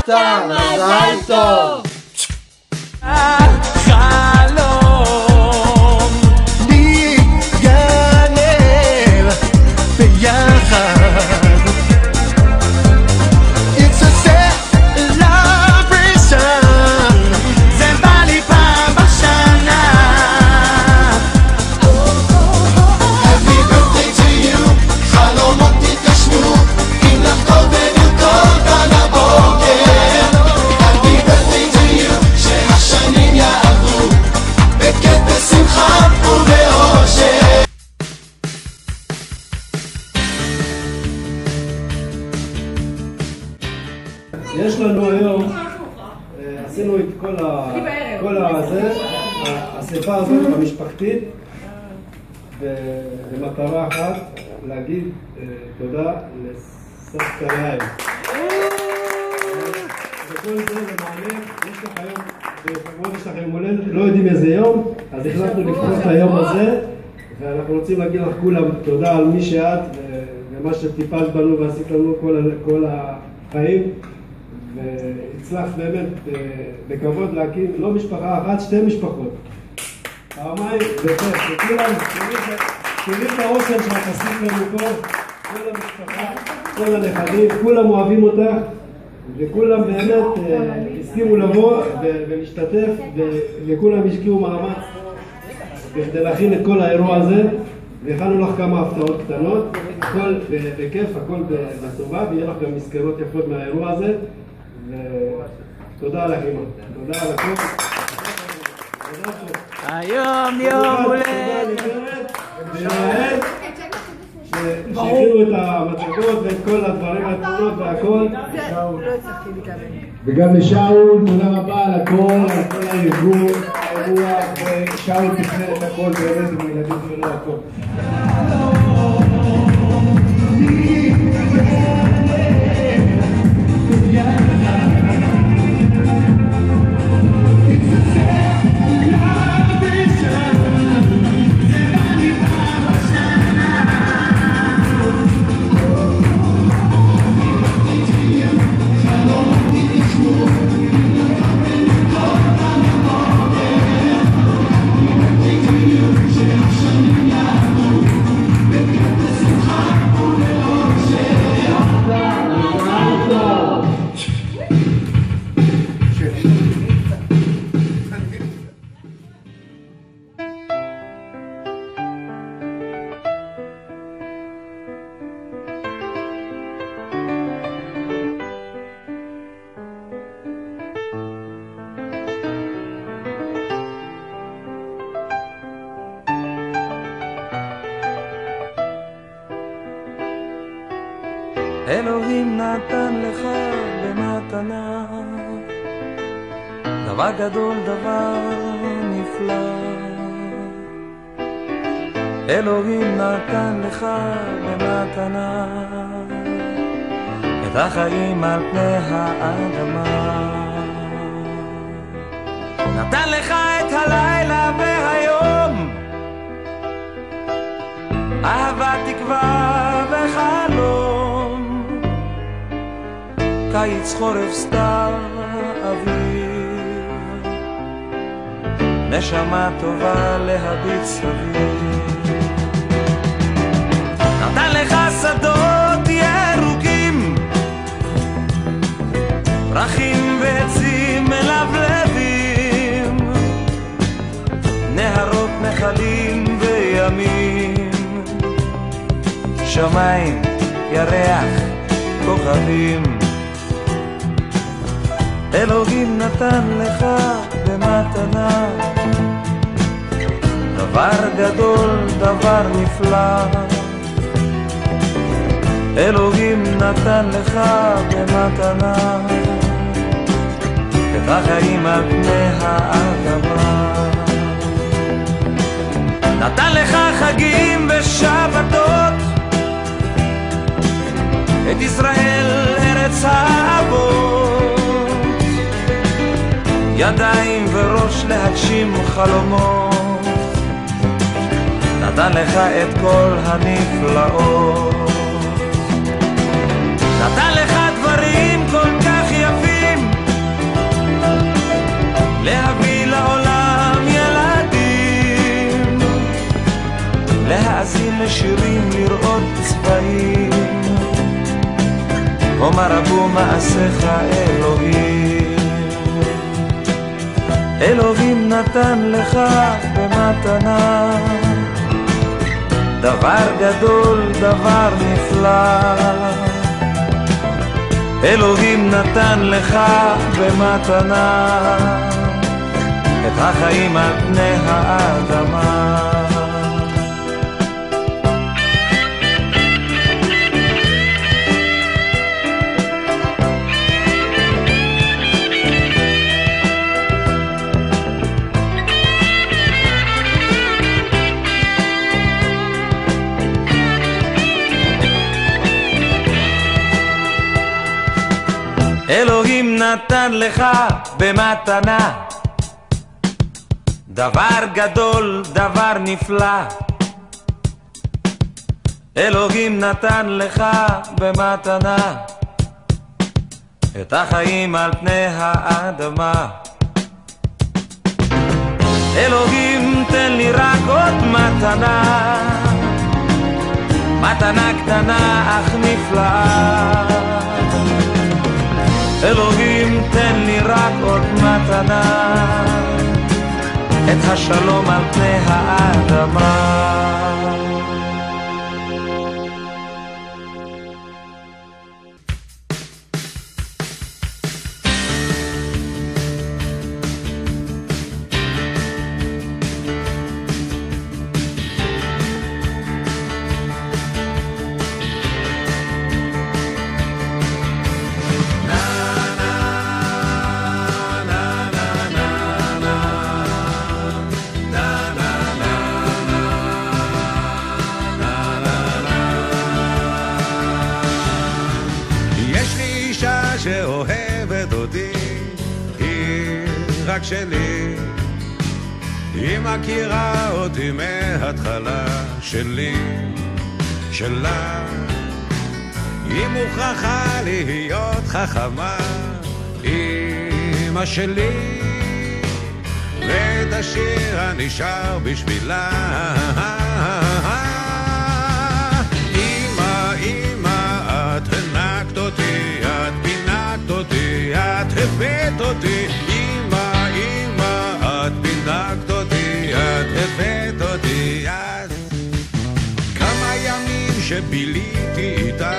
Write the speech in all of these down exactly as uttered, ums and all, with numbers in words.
סבתא, מזל טוב. חלום נגנב ביחד. It's a celebration. זה בא לי פעם בשנה. Happy birthday to you. חלומות תתגשמו. אם לחגוג ולרקוד על הבוקר. Happy birthday to you. שהשנים יעברו בכיף בשמחה ובאושר. יש לנו היום, עשינו את כל ה... כל הזה, האספה הזאת המשפחתית, במטרה אחת, להגיד תודה לסבתא יעל. וכל זה למעלה, יש לך היום, וכמובן יש לכם מולדת, לא יודעים איזה יום, אז החלטנו לפתוח את היום הזה, ואנחנו רוצים להגיד לך כולם תודה על מי שאת, ומה שטיפלת בנו ועשית לנו כל החיים. והצלחת באמת בכבוד להקים לא משפחה אחת, שתי משפחות. פעמיים וכיף, וכולם, תראי את האוסן שלך עשית לנו פה, כל המשפחה, כל הנכדים, כולם אוהבים אותך, וכולם באמת הסכימו לבוא ולהשתתף, וכולם השקיעו מאמץ כדי להכין את כל האירוע הזה, והכנו לך כמה הפתעות קטנות, הכל בכיף, הכל בטובה, ויהיה לך גם מזכרות יפות מהאירוע הזה. תודה לך אמא, תודה על הכל. היום יום הולדת. ויעל, שהכינו את המצגות ואת כל הדברים התמונות והכל. וגם לשאול, תודה רבה על הכל, על כל הארגון, האירוע, ושאול תכנן את הכל באמת עם הילדים שלו הכל. אלוהים נתן לך במתנה דבר גדול, דבר נפלא. אלוהים נתן לך במתנה את החיים על פני האדמה. נתן לך את הלילה והיום, אהבה, תקווה וחלום, קיץ, חורף, סתיו, אביב, נשמה טובה להביט סביב. נתן לך שדות ירוקים, פרחים ועצים מלבלבים, נהרות, נחלים וימים, שמיים, ירח, כוכבים. אלוהים נתן לך במתנה דבר גדול, דבר נפלא. אלוהים נתן לך במתנה את החיים על פני האדמה. נתן לך חגים ושבתות, את ישראל ארץ האבות, ידיים וראש להגשים חלומות. נתן לך את כל הנפלאות, נתן לך דברים כל כך יפים, שירים לראות צבעים, אומר רבו מעשיך אלוהים. אלוהים נתן לך במתנה דבר גדול, דבר נפלא. אלוהים נתן לך במתנה את החיים על פני האדמה. אלוהים נתן לך במתנה דבר גדול, דבר נפלא. אלוהים נתן לך במתנה את החיים על פני האדמה. אלוהים תן לי רק עוד מתנה, מתנה קטנה אך נפלאה. אלוהים תן לי רק עוד מתנה, את השלום על פני האדמה. שאוהבת אותי, היא רק שלי, היא מכירה אותי מההתחלה שלי, שלה. היא מוכרחה להיות חכמה, אמא שלי, ואת השיר הנשאר בשבילה. אמא, אמא, את הנקת אותי, את פינקת אותי, את הבאת אותי. אמא, אמא, את פינקת אותי, את הבאת אותי. את כמה ימים שביליתי איתה,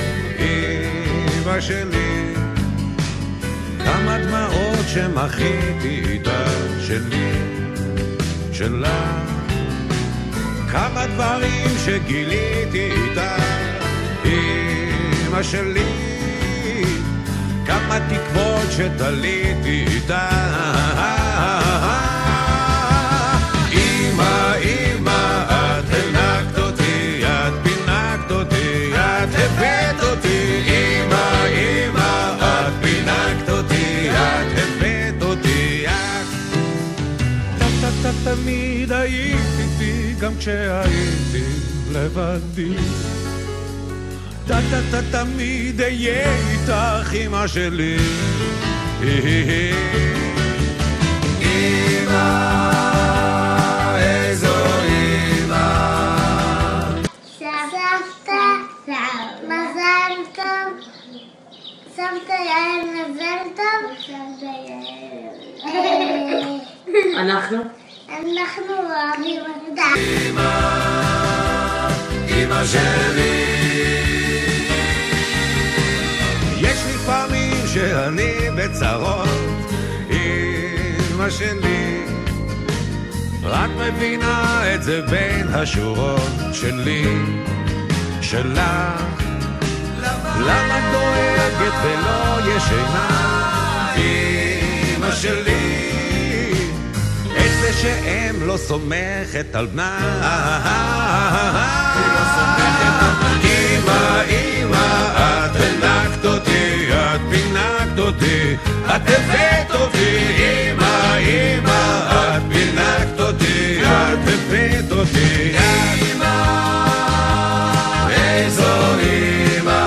אמא שלי, כמה דמעות שמחיתי איתה, שלי, שלה. כמה דברים שגיליתי איתה, אמא שלי, כמה תקוות שתליתי איתה. אמא, אמא, את הנקת אותי, את פינקת אותי, את הבאת אותי. אמא, אמא, את פינקת אותי, את הבאת אותי. את תמיד היית איתי, גם כשהייתי לבדי. אתה תמיד אהיה איתך, אמא שלי. אמא, איזו אמא. סבתא, מזל טוב. סבתא יעל מזל טוב. אנחנו? אנחנו אוהבים אותה. אמא, אמא שלי. יש לפעמים שאני בצרות, אמא שלי, רק מבינה את זה בין השורות שלי, שלך. למה דואגת ולא ישנה, אמא שלי, את זה שאם לא סומכת על בנה. אמא, אמא, את הנקת אותי, את פינקת אותי, את הבאת אותי. אמא, אמא, את פינקת אותי, את הבאת אותי. אמא, איזו אמא,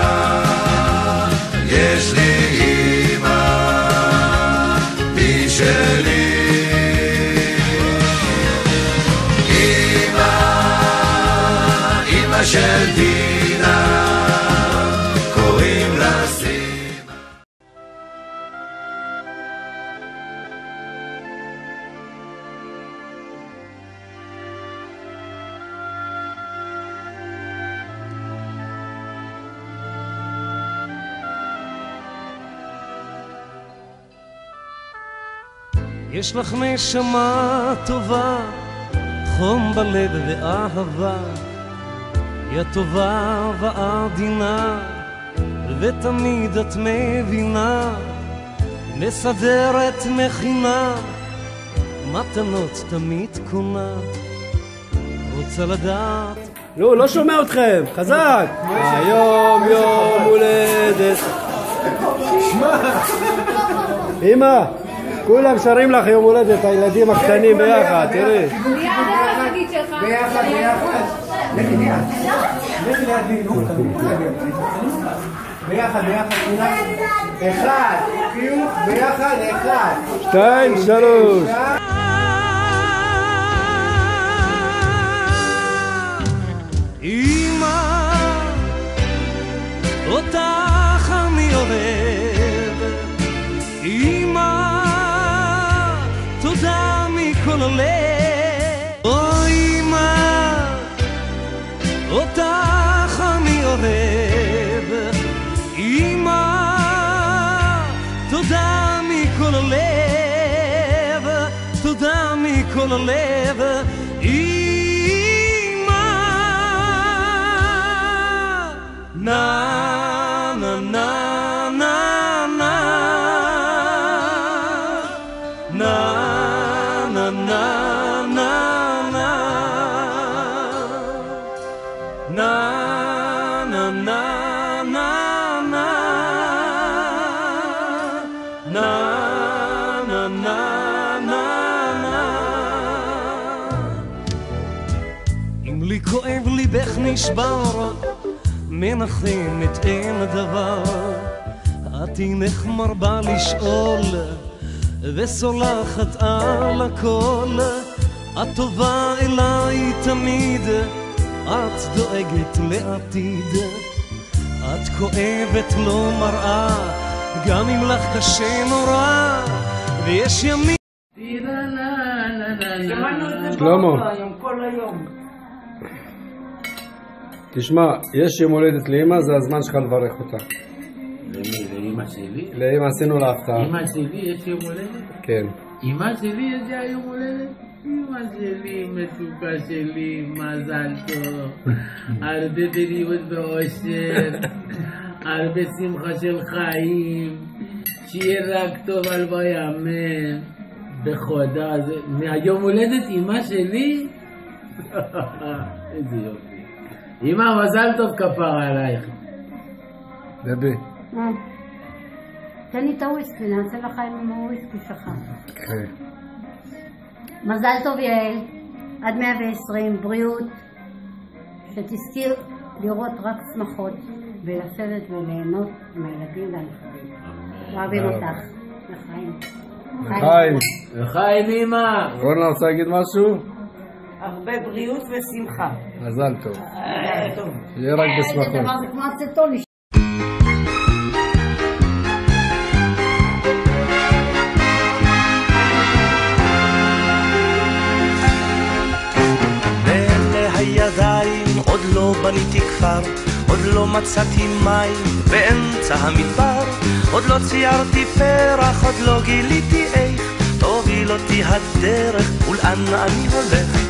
יש לי אמא, היא שלי. אמא, יש לך נשמה טובה, חום בלב ואהבה, יא טובה ועדינה, ותמיד את מבינה, מסדרת מכינה, מתנות תמיד קונה, רוצה לדעת. לא, לא שומע אתכם, חזק. היום יום הולדת. אמא, כולם שרים לך יום הולדת, הילדים הקטנים ביחד, תראי. ביחד, ביחד. לכי ביחד. לכי ליד ביחד. ביחד, ביחד, כולם. אחד, חיוך, ביחד, אחד. שתיים, שלוש. אמא, אותך אני אוהב, אמא, תודה מכל הלב. או אמא, אותך אני אוהב, אמא, תודה מכל הלב, תודה מכל הלב. Na na na na na na na na na na na na na na na na na na na. אם לי כואב ליבך נשבר, מנחם את אין הדבר, את אינך מרבה לשאול וסולחת על הכל, את טובה אליי תמיד, את דואגת לעתיד, את כואבת לא מראה, גם אם לך קשה נורא, ויש ימים. שלמה, תשמע, יש יום הולדת לאמא, זה הזמן שלך לברך אותה. למי? לאמא שלי? לאמא עשינו לה הפתעה. אמא שלי יש יום הולדת? כן. אמא שלי יש לה יום הולדת? אמא שלי, מתוקה שלי, מזל טוב. הרבה בריאות ואושר, הרבה שמחה של חיים, שיהיה רק טוב על בימים. בחודה, מהיום הולדת אמא שלי? איזה יופי. אמא, מזל טוב כפרה עלייך. דבי. מה? תן לי את הוויסקי, נעשה לך עם הוויסקי שלך. כן. מזל טוב יעל, עד מאה ועשרים, בריאות, שתזכי לראות רק שמחות, ולשבת וליהנות מהילדים והנכדים. אוהבים אותך. לחיים. לחיים. לחיים אמא. רונה רוצה להגיד משהו? הרבה בריאות ושמחה. מזל טוב. יהיה רק בשמחות. זה דבר זה כמו אצטון. בין הידיים עוד לא בניתי כפר, עוד לא מצאתי מים באמצע המדבר, עוד לא ציירתי פרח, עוד לא גיליתי איך תוביל אותי הדרך ולאן אני הולך.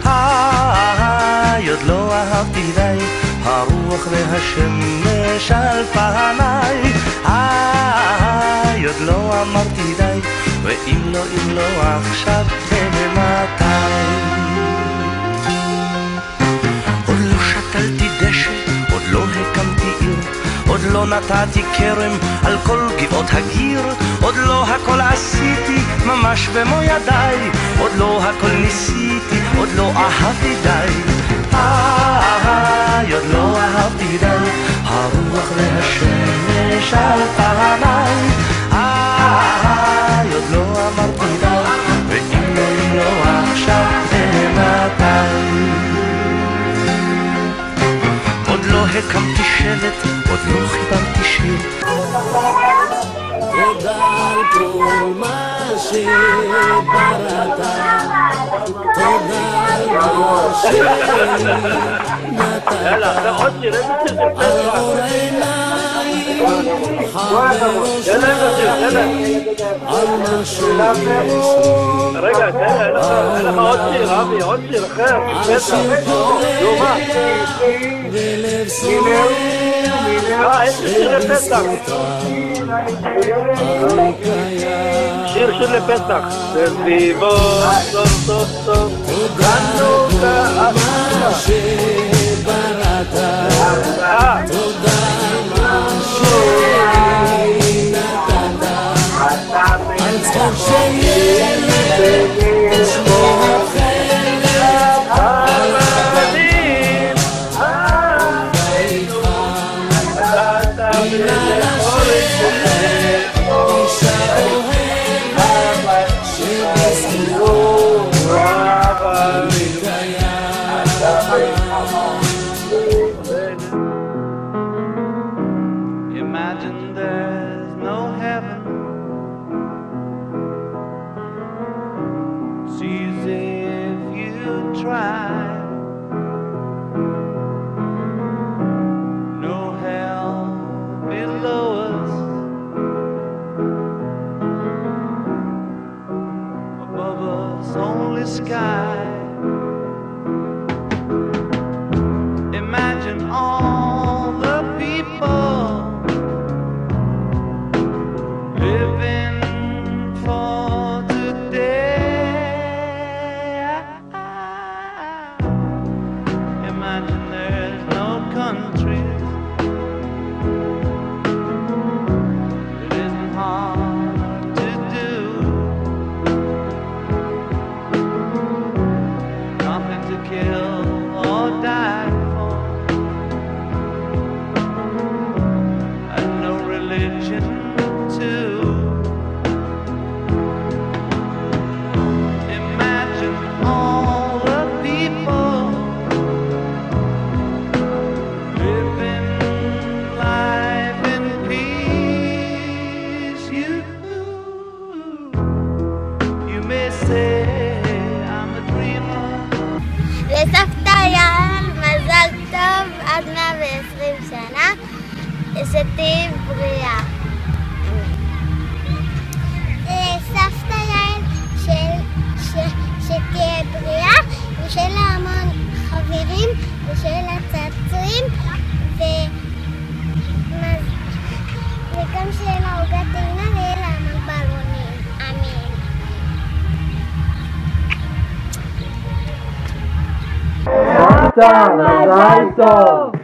היי, עוד לא אהבתי די, הרוח והשמש על פניי. היי, עוד לא אמרתי די, ואם לא, אם לא עכשיו, ומתי. עוד לא שתלתי דשא, עוד לא הקמתי עיר, עוד לא נתתי כרם על כל גבעות הגיר, עוד לא הכל עשיתי ממש במו ידיי, עוד לא הכל ניסיתי, עוד לא אהבתי די. איי, עוד לא אהבתי די, הרוח והשמש על פניי. איי, עוד לא אמרתי די, ואם לא, אם לא עכשיו, ומתי. עוד לא הקמתי שלט, עוד לא חיברתי שיר. תודה על כל מה שבראת, תודה על מה שנתת, על אור עיניים רגע, תן לך עוד שיר, אבי, עוד שיר אחר, פסח. נו, מה? אה, איזה שיר לפסח. שיר שיר לפסח. סביבו, סוף סוף סוף, חנוכה אסורה. אה. צחוק של ילד ושמי החלק המדהים אתה ולחורת אישה אוהבת שבזכירו אבל Imagine there's no heaven. Sees if you try. No hell below us. Above us only sky. Imagine all the people living for today. Imagine there's no countries. It isn't hard to do. Nothing to kill or die for. And no religion too. Imagine all the people living life in peace. You, you may say I'm a dreamer. לסבתא יעל מזל טוב עד מאה ועשרים שנה, שתהיי בריאה. לסבתא יעל שתהיה בריאה ושיהיה לה המון חברים ושיהיה לה צעצועים וגם שיהיה לה עוגת טעינה ויהיה לה המון בלונים. אמן. מזל טוב.